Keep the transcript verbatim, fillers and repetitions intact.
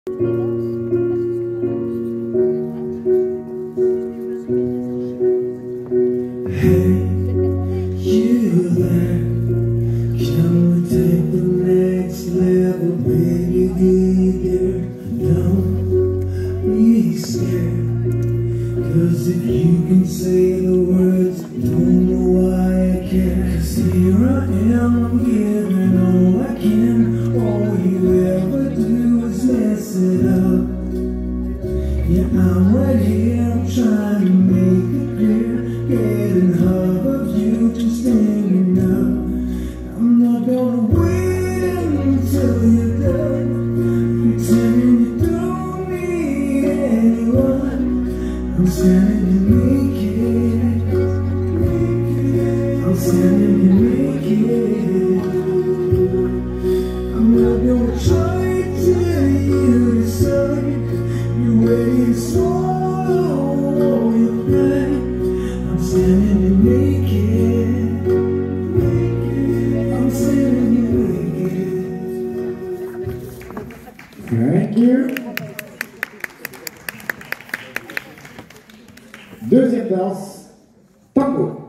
Hey, you there? Can we take the next level, baby? Dear, don't be scared. 'Cause if you can say the words, don't know why I care. 'Cause here I am, I'm giving all I can. All you ever do is mess it up. Yeah, I'm right here, I'm trying to make it clear. Getting half of you just hanging up. I'm not gonna wait until you're done pretending you don't need anyone. I'm standing naked, I'm standing naked. I'm not gonna try till you decide you're ready to swallow all your pride. I'm standing naked, I'm standing naked. Thank you. Deuxième danse, tango.